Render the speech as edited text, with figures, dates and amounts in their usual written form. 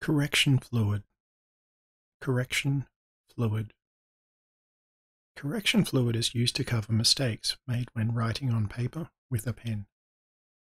Correction fluid. Correction fluid. Correction fluid is used to cover mistakes made when writing on paper with a pen.